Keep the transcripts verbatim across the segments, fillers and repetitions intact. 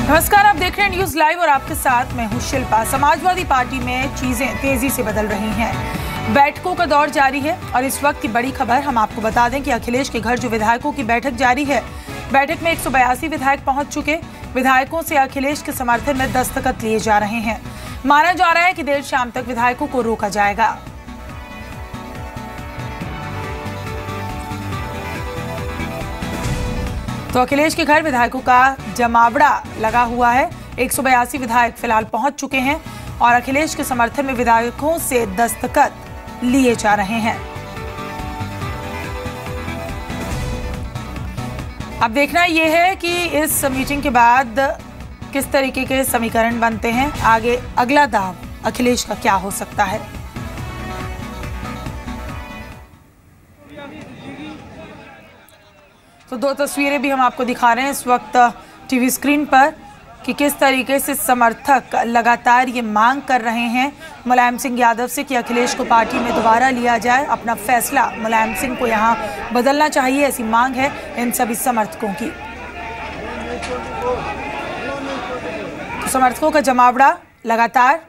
नमस्कार, आप देख रहे हैं न्यूज लाइव और आपके साथ मैं हूं शिल्पा। समाजवादी पार्टी में चीजें तेजी से बदल रही हैं। बैठकों का दौर जारी है और इस वक्त की बड़ी खबर हम आपको बता दें कि अखिलेश के घर जो विधायकों की बैठक जारी है, बैठक में एक सौ बयासी विधायक पहुंच चुके। विधायकों से अखिलेश के समर्थन में दस्तखत लिए जा रहे हैं। माना जा रहा है कि देर शाम तक विधायकों को रोका जाएगा। तो अखिलेश के घर विधायकों का जमावड़ा लगा हुआ है। एक सौ बयासी विधायक फिलहाल पहुंच चुके हैं और अखिलेश के समर्थन में विधायकों से दस्तखत लिए जा रहे हैं। अब देखना यह है कि इस मीटिंग के बाद किस तरीके के समीकरण बनते हैं। आगे अगला दाव अखिलेश का क्या हो सकता है। तो दो तस्वीरें भी हम आपको दिखा रहे हैं इस वक्त टीवी स्क्रीन पर कि किस तरीके से समर्थक लगातार ये मांग कर रहे हैं मुलायम सिंह यादव से कि अखिलेश को पार्टी में दोबारा लिया जाए। अपना फैसला मुलायम सिंह को यहाँ बदलना चाहिए, ऐसी मांग है इन सभी समर्थकों की। तो समर्थकों का जमावड़ा लगातार।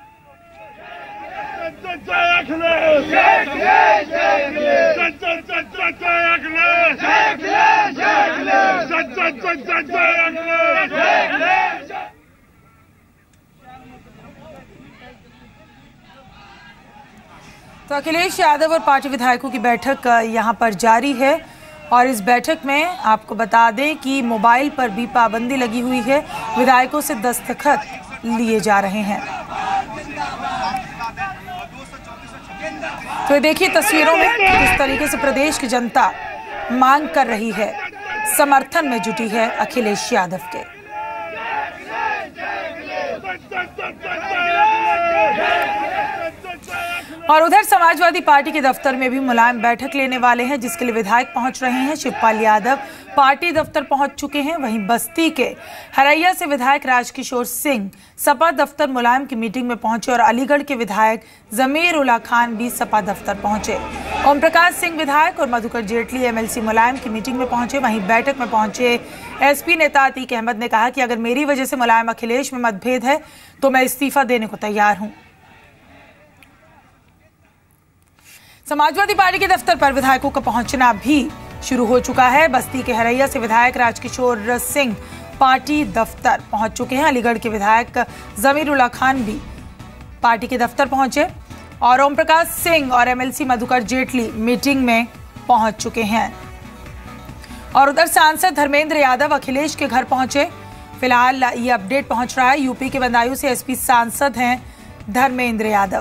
तो अखिलेश यादव और पार्टी विधायकों की बैठक यहां पर जारी है और इस बैठक में आपको बता दें कि मोबाइल पर भी पाबंदी लगी हुई है। विधायकों से दस्तखत लिए जा रहे हैं। तो देखिए तस्वीरों में किस तरीके से प्रदेश की जनता मांग कर रही है, समर्थन में जुटी है अखिलेश यादव के। और उधर समाजवादी पार्टी के दफ्तर में भी मुलायम बैठक लेने वाले हैं, जिसके लिए विधायक पहुंच रहे हैं। शिवपाल यादव पार्टी दफ्तर पहुंच चुके हैं। वहीं बस्ती के हरैया से विधायक राजकिशोर सिंह सपा दफ्तर मुलायम की मीटिंग में पहुंचे और अलीगढ़ के विधायक जमीर उल्ला खान भी सपा दफ्तर पहुंचे। ओम प्रकाश सिंह विधायक और मधुकर जेटली एमएलसी मुलायम की मीटिंग में पहुंचे। वहीं बैठक में पहुंचे एसपी नेता अतीक अहमद ने कहा कि अगर मेरी वजह से मुलायम अखिलेश में मतभेद है तो मैं इस्तीफा देने को तैयार हूं। समाजवादी पार्टी के दफ्तर पर विधायकों का पहुंचना भी शुरू हो चुका है। बस्ती के हरैया से विधायक राजकिशोर सिंह पार्टी दफ्तर पहुंच चुके हैं। अलीगढ़ के विधायक जमीर उल्ला खान भी पार्टी के दफ्तर पहुंचे और ओम प्रकाश सिंह और एमएलसी मधुकर जेटली मीटिंग में पहुंच चुके हैं। और उधर सांसद धर्मेंद्र यादव अखिलेश के घर पहुंचे। फिलहाल ये अपडेट पहुंच रहा है। यूपी के बदायूं से एसपी सांसद हैं धर्मेंद्र यादव।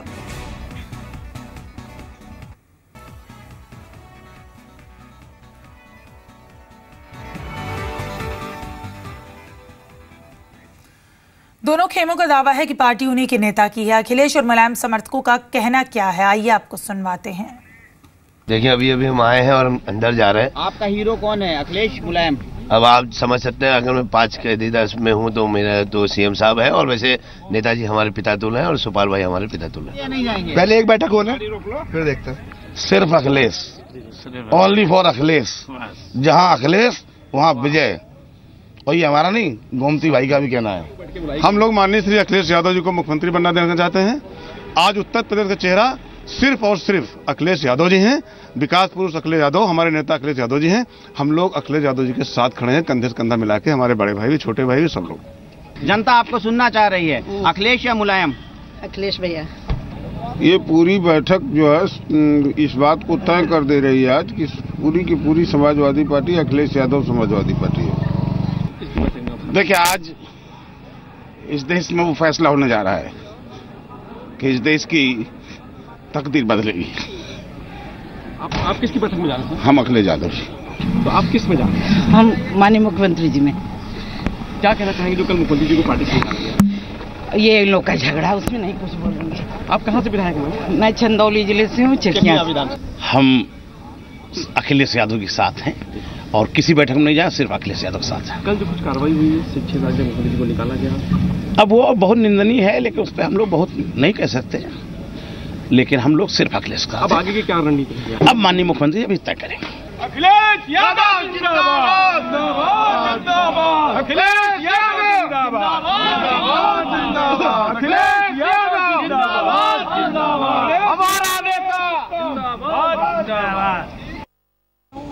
दोनों खेमों का दावा है कि पार्टी उन्हीं के नेता की है। अखिलेश और मुलायम समर्थकों का कहना क्या है, आइए आपको सुनवाते हैं। देखिए अभी अभी हम आए हैं और हम अंदर जा रहे हैं। आपका हीरो कौन है, अखिलेश मुलायम? अब आप समझ सकते हैं, अगर मैं पांच कैदीदार में हूँ तो मेरा तो सीएम साहब है और वैसे नेताजी हमारे पिता तुल्य हैं और सुपाल भाई हमारे पिता तुल्य हैं। नहीं जाएंगे। पहले एक बैठक होने फिर देखते हैं। सिर्फ अखिलेश, ओनली फॉर अखिलेश। जहाँ अखिलेश वहाँ विजय। और ये हमारा नहीं, गोमती भाई का भी कहना है। हम लोग माननीय श्री अखिलेश यादव जी को मुख्यमंत्री बनना देना चाहते हैं। आज उत्तर प्रदेश का चेहरा सिर्फ और सिर्फ अखिलेश यादव जी हैं। विकास पुरुष अखिलेश यादव, हमारे नेता अखिलेश यादव जी हैं। हम लोग अखिलेश यादव जी के साथ खड़े हैं, कंधे से कंधा मिला के। हमारे बड़े भाई भी, छोटे भाई भी, सब लोग। जनता आपको सुनना चाह रही है, अखिलेश या मुलायम? अखिलेश भैया। ये पूरी बैठक जो है इस बात को तय कर दे रही है आज कि पूरी की पूरी समाजवादी पार्टी अखिलेश यादव समाजवादी पार्टी है। देखिए आज इस देश में वो फैसला होने जा रहा है कि इस देश की तकदीर बदलेगी। आप, आप किसकी बैठक में जा रहे हैं? हम अखिलेश यादव जी। तो आप किस में जा रहे हैं? हम माननीय मुख्यमंत्री जी में। क्या कहना चाहेंगे जो कल मुख्यमंत्री जी को पार्टी से निकाल दिया? ये इन लोग का झगड़ा, उसमें नहीं कुछ बोलेंगे। आप कहाँ से विधायक हैं? मैं चंदौली जिले से हूँ, चिड़िया। हम अखिलेश यादव के साथ हैं और किसी बैठक में नहीं जाए, सिर्फ अखिलेश यादव के साथ है। कल जो कुछ कार्रवाई हुई है, शिक्षक राज्य मुख्यमंत्री को निकाला गया, अब वो बहुत निंदनीय है, लेकिन उस पर हम लोग बहुत नहीं कह सकते। लेकिन हम लोग सिर्फ अखिलेश का। अब आगे की क्या रणनीति है? अब माननीय मुख्यमंत्री अभी तय करेंगे। अखिलेश यादव जिंदाबाद, जिंदाबाद, जिंदाबाद, अखिलेश यादव जिंदाबाद।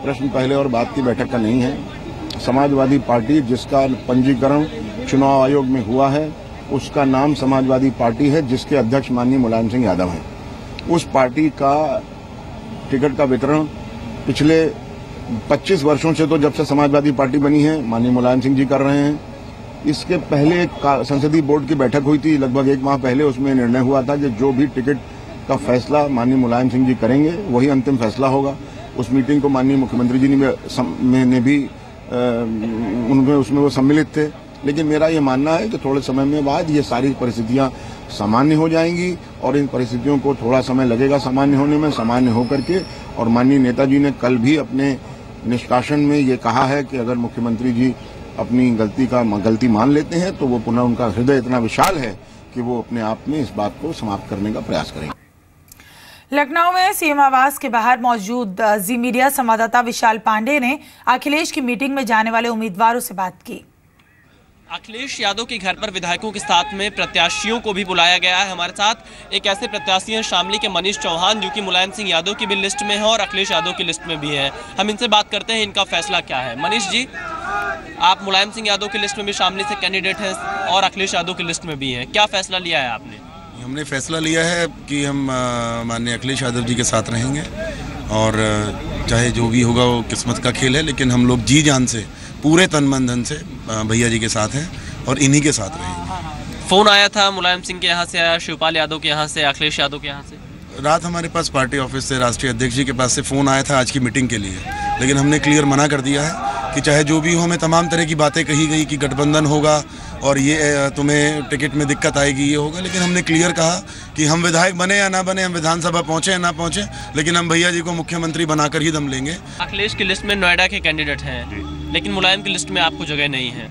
प्रश्न पहले और बाद की बैठक का नहीं है। समाजवादी पार्टी जिसका पंजीकरण चुनाव आयोग में हुआ है, उसका नाम समाजवादी पार्टी है, जिसके अध्यक्ष माननीय मुलायम सिंह यादव हैं। उस पार्टी का टिकट का वितरण पिछले पच्चीस वर्षों से, तो जब से समाजवादी पार्टी बनी है, माननीय मुलायम सिंह जी कर रहे हैं। इसके पहले एक संसदीय बोर्ड की बैठक हुई थी लगभग एक माह पहले। उसमें निर्णय हुआ था कि जो भी टिकट का फैसला माननीय मुलायम सिंह जी करेंगे वही अंतिम फैसला होगा। उस मीटिंग को माननीय मुख्यमंत्री जी ने, ने भी उनमें उसमें वो सम्मिलित थे। लेकिन मेरा ये मानना है कि थोड़े समय में बाद ये सारी परिस्थितियां सामान्य हो जाएंगी और इन परिस्थितियों को थोड़ा समय लगेगा सामान्य होने में। सामान्य होकर के, और माननीय नेताजी ने कल भी अपने निष्कासन में ये कहा है कि अगर मुख्यमंत्री जी अपनी गलती का गलती मान लेते हैं तो वो पुनः, उनका हृदय इतना विशाल है कि वो अपने आप में इस बात को समाप्त करने का प्रयास करेंगे। लखनऊ में सीएम आवास के बाहर मौजूद जी मीडिया संवाददाता विशाल पांडे ने अखिलेश की मीटिंग में जाने वाले उम्मीदवारों से बात की। अखिलेश यादव के घर पर विधायकों के साथ में प्रत्याशियों को भी बुलाया गया है। हमारे साथ एक ऐसे प्रत्याशी हैं शामली के मनीष चौहान, जो कि मुलायम सिंह यादव की भी लिस्ट में है और अखिलेश यादव की लिस्ट में भी है। हम इनसे बात करते हैं, इनका फैसला क्या है। मनीष जी, आप मुलायम सिंह यादव की लिस्ट में भी शामली से कैंडिडेट हैं और अखिलेश यादव की लिस्ट में भी हैं, क्या फैसला लिया है आपने? हमने फैसला लिया है कि हम माननीय अखिलेश यादव जी के साथ रहेंगे और चाहे जो भी होगा वो किस्मत का खेल है, लेकिन हम लोग जी जान से, पूरे तन मन धन से भैया जी के साथ हैं और इन्हीं के साथ रहेंगे। फोन आया था मुलायम सिंह के यहाँ से, आया शिवपाल यादव के यहाँ से, अखिलेश यादव के यहाँ से? रात हमारे पास पार्टी ऑफिस से राष्ट्रीय अध्यक्ष जी के पास से फ़ोन आया था आज की मीटिंग के लिए, लेकिन हमने क्लियर मना कर दिया है कि चाहे जो भी हो, हमें तमाम तरह की बातें कही गई कि गठबंधन होगा और ये तुम्हें टिकट में दिक्कत आएगी, ये होगा, लेकिन हमने क्लियर कहा कि हम विधायक बने या ना बने, हम विधानसभा पहुंचे या ना पहुंचे, लेकिन हम भैया जी को मुख्यमंत्री बनाकर ही दम लेंगे। अखिलेश की लिस्ट में नोएडा के कैंडिडेट हैं, लेकिन मुलायम की लिस्ट में आपको जगह नहीं है।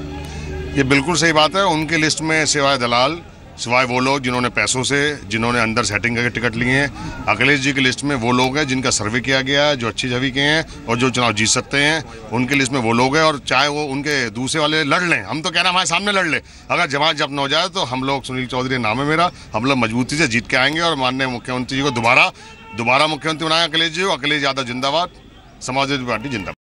ये बिल्कुल सही बात है। उनकी लिस्ट में सिवाय दलाल, सिवाय वो लोग जिन्होंने पैसों से, जिन्होंने अंदर सेटिंग करके टिकट लिए हैं, अखिलेश जी की लिस्ट में वो लोग हैं जिनका सर्वे किया गया है, जो अच्छी छवि के हैं और जो चुनाव जीत सकते हैं। उनकी लिस्ट में वो लोग हैं, और चाहे वो उनके दूसरे वाले लड़ लें, हम तो कह रहे हैं हमारे सामने लड़ ले। अगर जमात जब न हो जाए तो हम लोग, सुनील चौधरी नाम है मेरा, हम लोग मजबूती से जीत के आएंगे और माननीय मुख्यमंत्री जी को दोबारा दोबारा मुख्यमंत्री बनाए अखिलेश जी को। अखिलेश यादव जिंदाबाद, समाजवादी पार्टी जिंदाबाद।